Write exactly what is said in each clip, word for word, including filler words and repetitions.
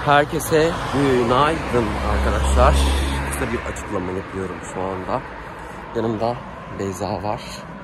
Herkese günaydın arkadaşlar. Kısa bir açıklama yapıyorum şu anda. Yanımda Beyza var.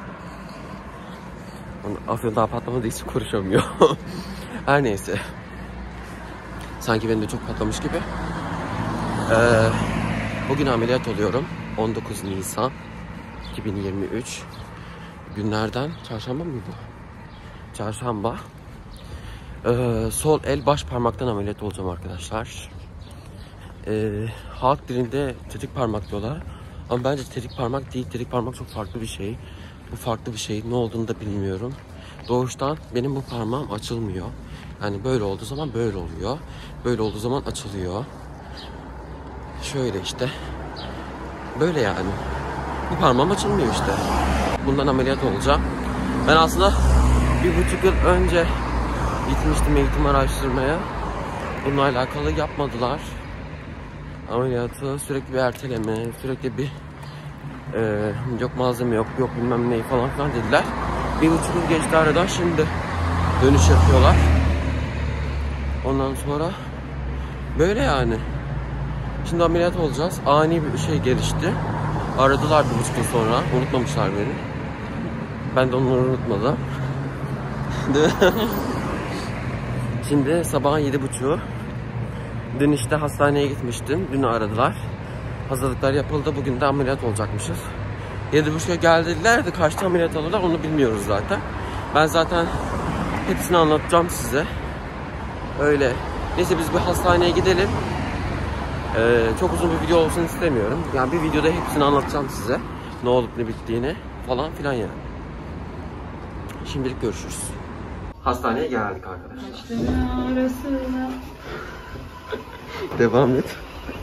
Afyon daha patlamadığı için konuşamıyor. Her neyse. Sanki benim de çok patlamış gibi. Ee, bugün ameliyat oluyorum. on dokuz Nisan iki bin yirmi üç. Günlerden çarşamba mıydı? Çarşamba. Ee, sol el baş parmaktan ameliyat olacağım arkadaşlar. Ee, halk dilinde tetik parmak diyorlar. Ama bence tetik parmak değil. Tetik parmak çok farklı bir şey. Bu farklı bir şey. Ne olduğunu da bilmiyorum. Doğuştan benim bu parmağım açılmıyor. Yani böyle olduğu zaman böyle oluyor. Böyle olduğu zaman açılıyor. Şöyle işte. Böyle yani. Bu parmağım açılmıyor işte. Bundan ameliyat olacağım. Ben aslında bir buçuk yıl önce gitmiştim eğitim araştırmaya. Bununla alakalı yapmadılar. Ameliyatı sürekli bir erteleme, sürekli bir e, yok malzeme yok, yok bilmem neyi falan filan dediler. Bir buçuk yıl geçti aradan, şimdi dönüş yapıyorlar. Ondan sonra böyle yani. Şimdi ameliyat olacağız. Ani bir şey gelişti. Aradılar bir buçuk yıl sonra. Unutmamışlar beni. Ben de onları unutmadım. Şimdi sabahın yedi buçuğu. Dün işte hastaneye gitmiştim. Dün aradılar. Hazırlıklar yapıldı. Bugün de ameliyat olacakmışız. yedi buçuğa geldiler de kaçta ameliyat alırlar onu bilmiyoruz zaten. Ben zaten hepsini anlatacağım size. Öyle. Neyse biz bir hastaneye gidelim. Ee, çok uzun bir video olsun istemiyorum. Yani bir videoda hepsini anlatacağım size. Ne olup ne bittiğini falan filan yani. Şimdilik görüşürüz. Hastaneye geldik arkadaşlar. Devam et.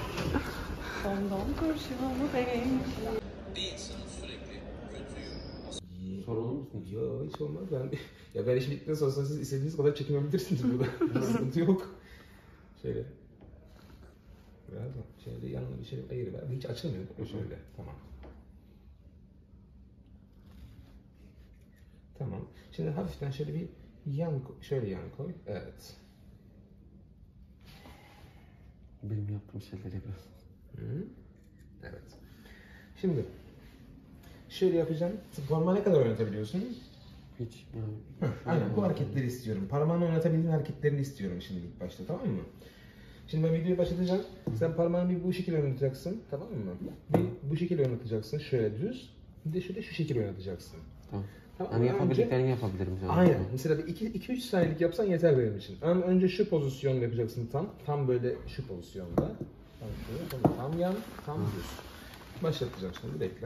Sorumlu musun? Yok, hiç olmaz. Ben ya ben işim bittikten sonra siz istediğiniz kadar çekinebilirsiniz burada. Sıkıntı yok. Şöyle. Biraz da şöyle yanına bir şey ayır ver. Hiç açılmıyor. Şöyle. Tamam. Tamam. Şimdi hafiften şöyle bir yan şöyle yan koy. Evet. Benim yaptığım şeyleri yapıyor. Hı. Evet. Şimdi şöyle yapacağım. Parmağı ne kadar oynatabiliyorsun? Hiç yani. Heh, aynen bu hareketleri istiyorum. Parmağını oynatabildiğin hareketlerini istiyorum şimdi ilk başta, tamam mı? Şimdi ben videoyu başlatacağım. Sen parmağını bir bu şekilde oynatacaksın, tamam mı? Bir bu şekilde oynatacaksın, şöyle düz. Bir de şöyle şu şekilde oynatacaksın. Tamam. Tamam. Yani yapabildiklerini yapabilirim canım. Aynen. Mesela bir iki üç saniyelik yapsan yeter benim için. Ama önce şu pozisyonda yapacaksın tam. Tam böyle şu pozisyonda. Tam şöyle, sonra tam yan, tam düz. Başlatacağım şimdi, bekle.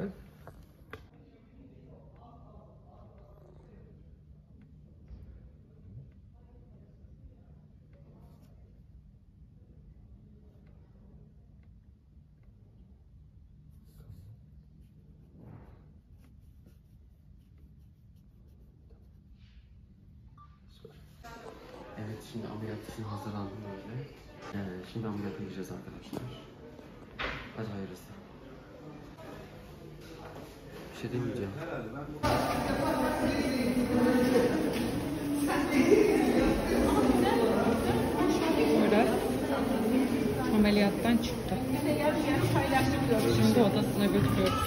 Evet, şimdi ameliyat için hazırlandım böyle. Ee, şimdi ameliyat edeceğiz arkadaşlar. Hadi hayırlısı. Bir şey demeyeceğim. Murat ameliyattan çıktı. Şimdi odasına götürüyoruz.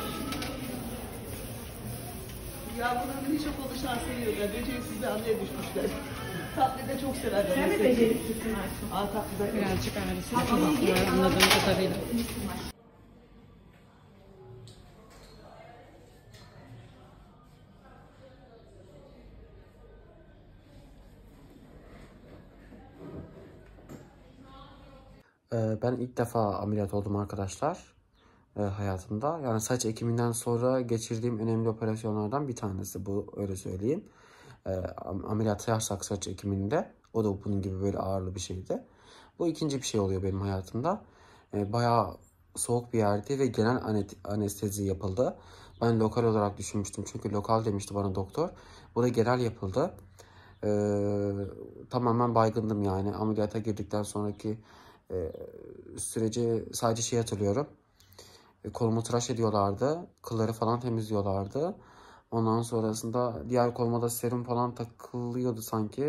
Ya bunun bir çok oluşan seviyorlar. Beceriksiz bir anneye düşmüşler. Tatlıyı da çok severler. Sen de beceriksizsin Ayşe. Aa, tatlıda Birazcık ağrısı var anladığım kadarıyla. Ee, ben ilk defa ameliyat oldum arkadaşlar. Ee, hayatımda. Yani saç ekiminden sonra geçirdiğim önemli operasyonlardan bir tanesi bu, öyle söyleyeyim. Ee, ameliyat yapsak saç ekiminde. O da bunun gibi böyle ağırlı bir şeydi. Bu ikinci bir şey oluyor benim hayatımda. Ee, bayağı soğuk bir yerdi ve genel anestezi yapıldı. Ben lokal olarak düşünmüştüm. Çünkü lokal demişti bana doktor. Bu da genel yapıldı. Ee, tamamen baygındım yani. Ameliyata girdikten sonraki e, süreci sadece şey hatırlıyorum. E, kolumu tıraş ediyorlardı. Kılları falan temizliyorlardı. Ondan sonrasında diğer koluma da serum falan takılıyordu sanki.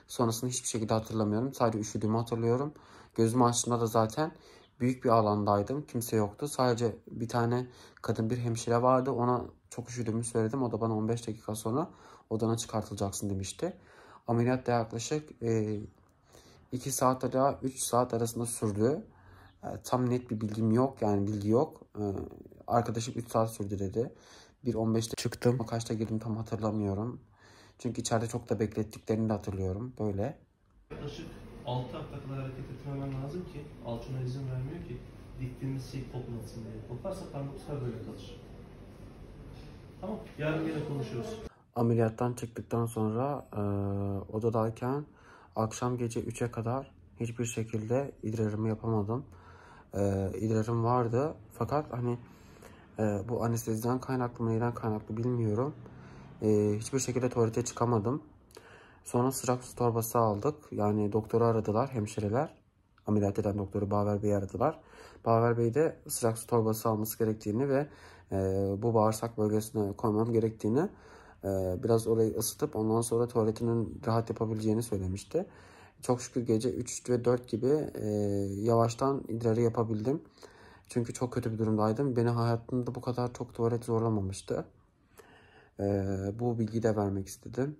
Sonrasında hiçbir şekilde hatırlamıyorum. Sadece üşüdüğümü hatırlıyorum. Gözümü açtığımda da zaten büyük bir alandaydım. Kimse yoktu. Sadece bir tane kadın bir hemşire vardı. Ona çok üşüdüğümü söyledim. O da bana on beş dakika sonra odana çıkartılacaksın demişti. Ameliyat da yaklaşık iki saat ila üç saat arasında sürdü. Tam net bir bilgim yok. Yani bilgi yok. Arkadaşım üç saat sürdü dedi. bir on beşte çıktım. Kaçta girdim tam hatırlamıyorum. Çünkü içeride çok da beklettiklerini de hatırlıyorum. Böyle. Yaklaşık altı dakika kadar hareket etmemen lazım ki alçına izin vermiyor ki diktiğimiz şey kopmasın diye. Koparsa parmak bu sefer böyle kalır. Tamam. Yarın yine konuşuruz. Ameliyattan çıktıktan sonra e, odadayken akşam gece üçe kadar hiçbir şekilde idrarımı yapamadım. E, idrarım vardı fakat hani e, bu anesteziden kaynaklı mı neyden kaynaklı bilmiyorum. E, hiçbir şekilde tuvalete çıkamadım. Sonra sıcak su torbası aldık. Yani doktoru aradılar hemşireler. Ameliyat eden doktoru Baver Bey'i aradılar. Baver Bey de sıcak su torbası alması gerektiğini ve e, bu bağırsak bölgesine koymam gerektiğini, e, biraz orayı ısıtıp ondan sonra tuvaletinin rahat yapabileceğini söylemişti. Çok şükür gece üç ve dört gibi e, yavaştan idrarı yapabildim. Çünkü çok kötü bir durumdaydım. Beni hayatımda bu kadar çok tuvalet zorlamamıştı. E, bu bilgiyi de vermek istedim.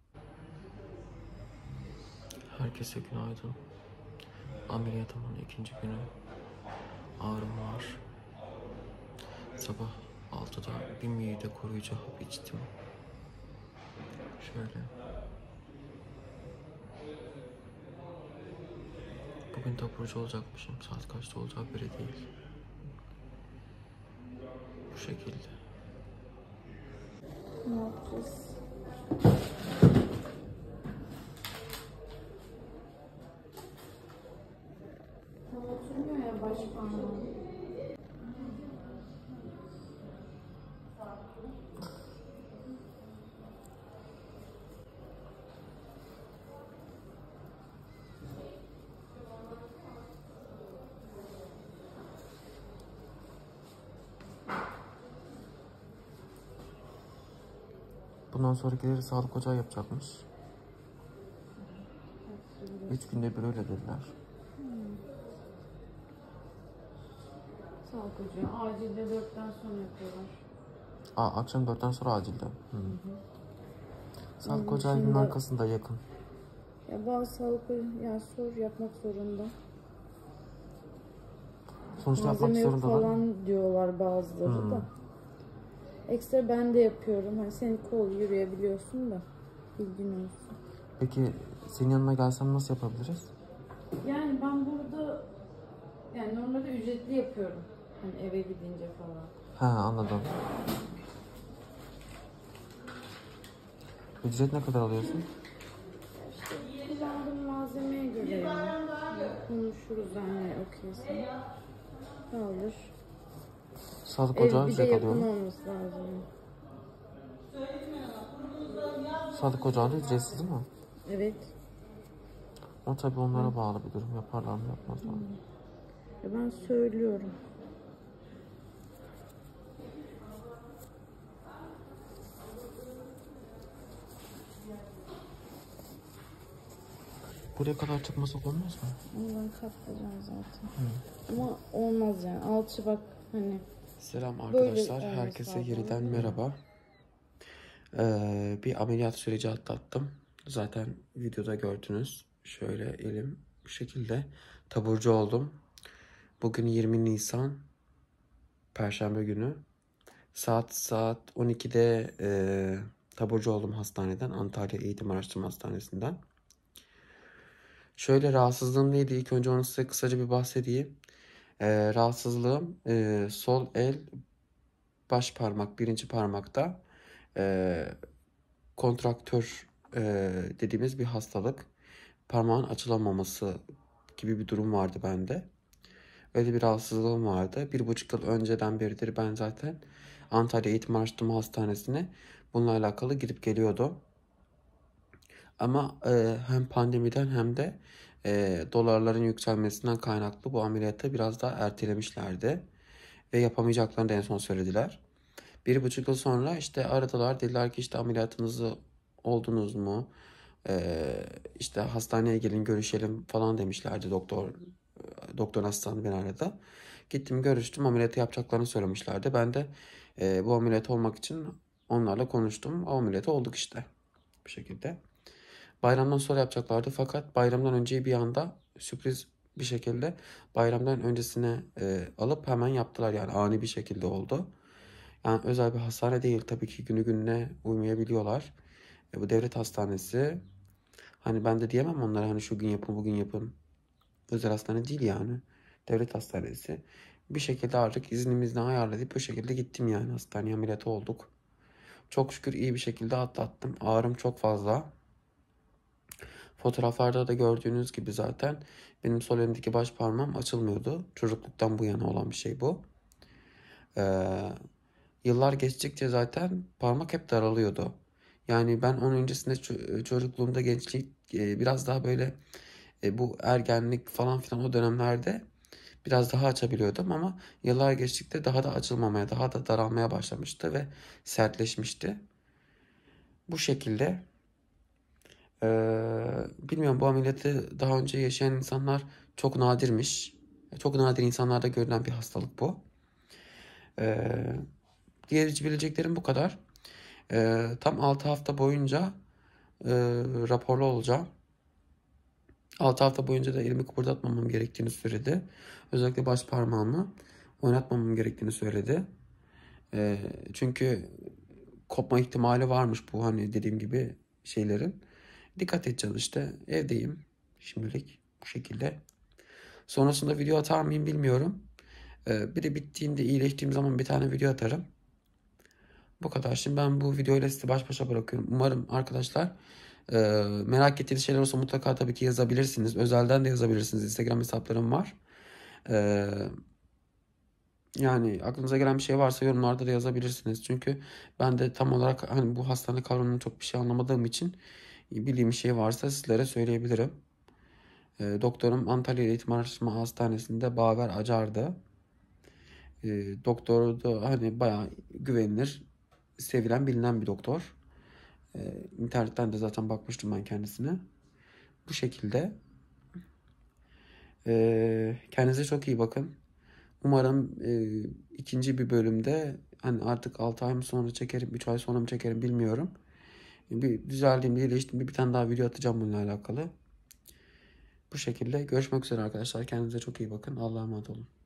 Herkese günaydın. Ameliyatımın ikinci günü. Ağrım var. Sabah altıda bir mide koruyucu hap içtim. Şöyle. Bugün taburcu olacakmışım. Saat kaçta olacağı belli değil. Bu şekilde. Ne yapacağız? Tam oturmuyor ya baş parmağım. Bundan sonrakileri sağlık ocağı yapacakmış. Üç günde bir öyle dediler. Hmm. Sağlık ocağı. Acilde dörtten sonra yapıyorlar. Aa, akşam dörtten sonra acilde. Hı. Hı hı. Sağlık Onun ocağı evinin dışında- arkasında yakın. Ya bazı sağlık ocağı yani sor yapmak zorunda. Sonuçta yapmak Malzeme yok zorundalar. falan diyorlar bazıları Hmm. da. Ekstra ben de yapıyorum. Hani senin kol yürüyebiliyorsun da bilgin olsun. Peki senin yanına gelsem nasıl yapabiliriz? Yani ben burada yani normalde ücretli yapıyorum. Hani eve gidince falan. Ha, anladım. Ücret ne kadar alıyorsun? İşte kullandığım malzemeye göre yani. Konuşuruz yani okeyse. Kaldır. Sağlık Ev ocağı bir de ücret yakın alıyor mu? olması lazım. Sağlık ocağı da ücretsiz değil mi? Evet. O tabii onlara bağlı bir durum. Yaparlar mı yapmazlar mı? Ya ben söylüyorum. Buraya kadar çıkmasak olmaz mı? Onu ben katlayacağım zaten. Hı. Ama olmaz yani. Alçı bak hani. Selam Böyle arkadaşlar. olması Herkese lazım. yeniden merhaba. Ee, bir ameliyat süreci atlattım. Zaten videoda gördünüz. Şöyle elim bu şekilde. Taburcu oldum. Bugün yirmi Nisan. Perşembe günü. Saat saat on ikide e, taburcu oldum hastaneden. Antalya Eğitim Araştırma Hastanesi'nden. Şöyle rahatsızlığım neydi? İlk önce onu size kısaca bir bahsedeyim. Ee, rahatsızlığım e, sol el baş parmak, birinci parmakta e, kontraktör e, dediğimiz bir hastalık. Parmağın açılamaması gibi bir durum vardı bende. Öyle bir rahatsızlığım vardı. Bir buçuk yıl önceden beridir ben zaten Antalya Eğitim Araştırma Hastanesi'ne bununla alakalı gidip geliyordum. Ama e, hem pandemiden hem de e, dolarların yükselmesinden kaynaklı bu ameliyatı biraz daha ertelemişlerdi. Ve yapamayacaklarını da en son söylediler. Bir buçuk yıl sonra işte aradılar. Dediler ki işte ameliyatınızı oldunuz mu? Ee, işte hastaneye gelin görüşelim falan demişlerdi doktor. Doktor hastanı beni aradı. Gittim görüştüm, ameliyatı yapacaklarını söylemişlerdi. Ben de e, bu ameliyat olmak için onlarla konuştum. O ameliyatı olduk işte bu şekilde. Bayramdan sonra yapacaklardı fakat bayramdan önce bir anda sürpriz bir şekilde bayramdan öncesine e, alıp hemen yaptılar, yani ani bir şekilde oldu. Yani özel bir hastane değil tabii ki, günü gününe uymayabiliyorlar. E, bu devlet hastanesi. Hani ben de diyemem onlara hani şu gün yapın bugün yapın. Özel hastane değil yani. Devlet hastanesi. Bir şekilde artık iznimizden ayarlayıp bu şekilde gittim yani hastaneye, ameliyatı olduk. Çok şükür iyi bir şekilde atlattım. Ağrım çok fazla. Fotoğraflarda da gördüğünüz gibi zaten benim sol elimdeki baş parmağım açılmıyordu. Çocukluktan bu yana olan bir şey bu. Ee, yıllar geçtikçe zaten parmak hep daralıyordu. Yani ben onun öncesinde çocukluğumda, gençlik e, biraz daha böyle e, bu ergenlik falan filan o dönemlerde biraz daha açabiliyordum ama yıllar geçtikçe daha da açılmamaya, daha da daralmaya başlamıştı ve sertleşmişti. Bu şekilde ee, bilmiyorum, bu ameliyatı daha önce yaşayan insanlar çok nadirmiş. Çok nadir insanlarda görülen bir hastalık bu. Ee, diyebileceklerim bu kadar. Ee, tam altı hafta boyunca e, raporlu olacağım. altı hafta boyunca da elimi kıpırdatmamam gerektiğini söyledi. Özellikle baş parmağımı oynatmamam gerektiğini söyledi. Ee, çünkü kopma ihtimali varmış bu, hani dediğim gibi şeylerin. Dikkat edeceğiz işte. Evdeyim şimdilik bu şekilde. Sonrasında video atar mıyım bilmiyorum. Ee, bir de bittiğinde, iyileştiğim zaman bir tane video atarım. Bu kadar. Şimdi ben bu videoyla sizi baş başa bırakıyorum. Umarım arkadaşlar e, merak ettiğiniz şeyler olsa mutlaka tabii ki yazabilirsiniz. Özelden de yazabilirsiniz. Instagram hesaplarım var. Ee, yani aklınıza gelen bir şey varsa yorumlarda da yazabilirsiniz. Çünkü ben de tam olarak hani bu hastane kavramını çok bir şey anlamadığım için bildiğim bir şey varsa sizlere söyleyebilirim. E, doktorum Antalya Eğitim Araştırma Hastanesi'nde Baver Acar'dı. E, doktoru da hani bayağı güvenilir, sevilen, bilinen bir doktor. E, internetten de zaten bakmıştım ben kendisine. Bu şekilde. E, kendinize çok iyi bakın. Umarım e, ikinci bir bölümde, hani artık altı ay mı sonra çekerim, üç ay sonra mı çekerim bilmiyorum. Bir düzeldiğimde, iyileştiğimde bir tane daha video atacağım bununla alakalı. Bu şekilde görüşmek üzere arkadaşlar. Kendinize çok iyi bakın. Allah'a emanet olun.